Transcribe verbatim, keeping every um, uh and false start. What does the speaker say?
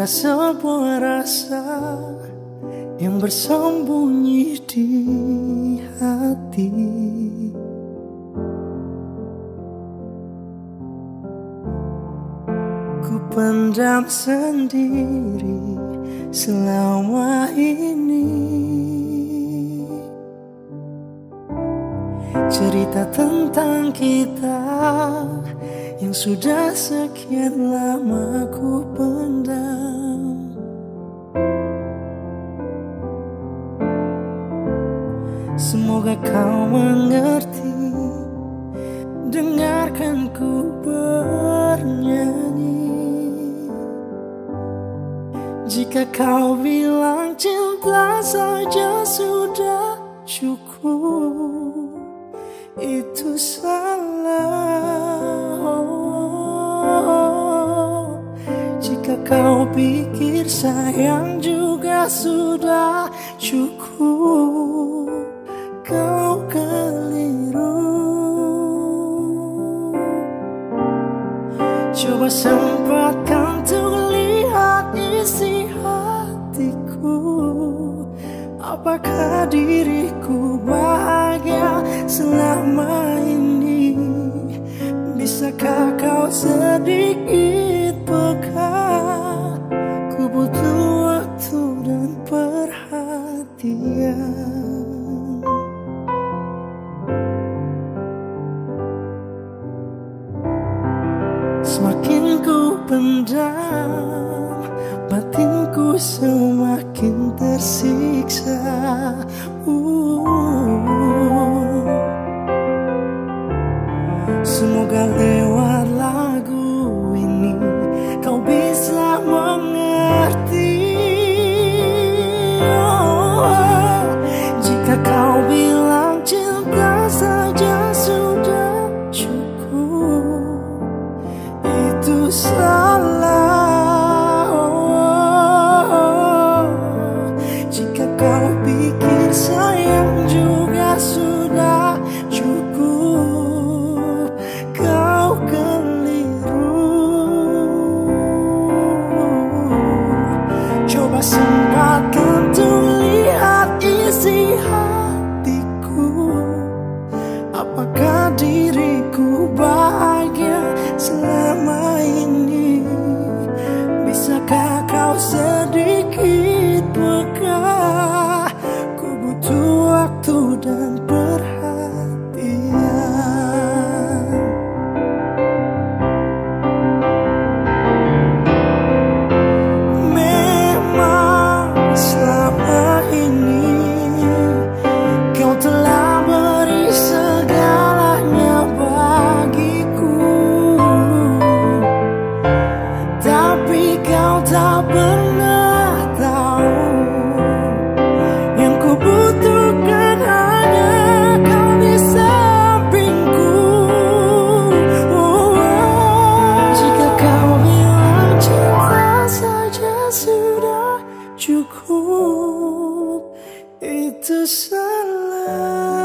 Ada sebuah rasa yang bersembunyi di hati. Ku pendam sendiri selama ini. Cerita tentang kita yang sudah sekian lama ku pendam. Semoga kau mengerti, dengarkan ku bernyanyi. Jika kau bilang cinta saja sudah cukup, itu salah. Oh, jika kau pikir sayang juga sudah cukup, kau keliru. Coba sempatkan untuk lihat isi hatiku. Apakah diriku bahagia selama ini? Bisakah kau sedikit peka? Ku butuh waktu dan perhatian. Semakin ku pendam, batinku semakin tersiksa. uh. Semoga lewat lagu ini kau bisa mengerti. oh. Jika kau bilang cinta saja sudah cukup, itu salah. oh. Jika kau pikir sayang juga sudah cukup, kau keliru. Coba sempatkan untuk lihat isi hatiku. Apakah diriku bahagia selama ini? Bisakah kau sedikit peka? Ku butuh waktu dan perhatian. Memang selama ini kau telah beri segalanya bagiku, tapi kau tak pernah tahu yang ku butuhkan hanya kau di sampingku. oh, oh. Jika kau bilang cinta saja sudah cukup, itu salah.